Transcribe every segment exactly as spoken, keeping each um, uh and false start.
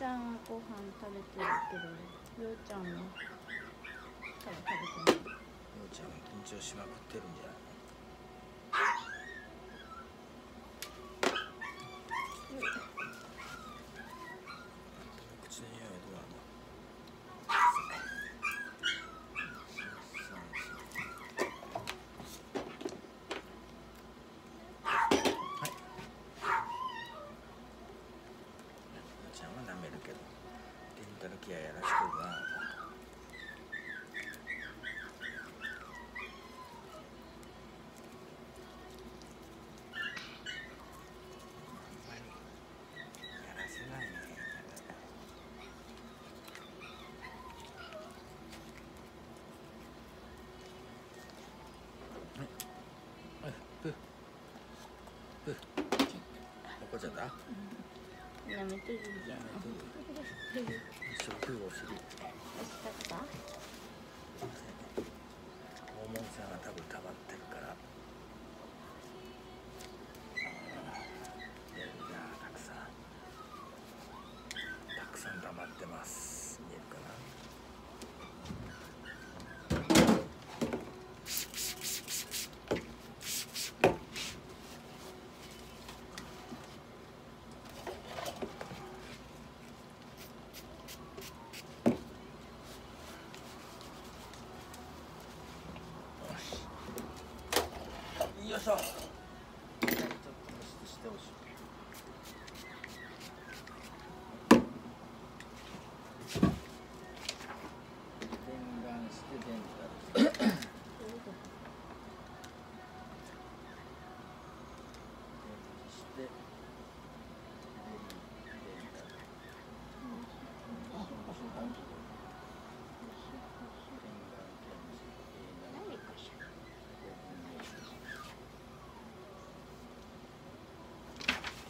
ちゃんはご飯食べてるけど、ようちゃんも多分食べてない。 ようちゃんは緊張しまくってるんじゃない？口の匂いはどうなの？ケアやらしてるな。やらせないね。はい、プープー怒っちゃった？ うん、やめてるじゃん。 一生プーお尻。 美味しかった？ 訪問さんが多分溜まってるから。出るな、たくさん。たくさん溜まってます。見えるかな？よいしょ。ちょっと保湿してほしい。洗顔してデンタルして。してデンタル。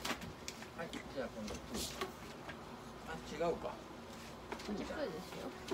はい、じゃあ今度。あ、違うか。 じゃあそうですよ。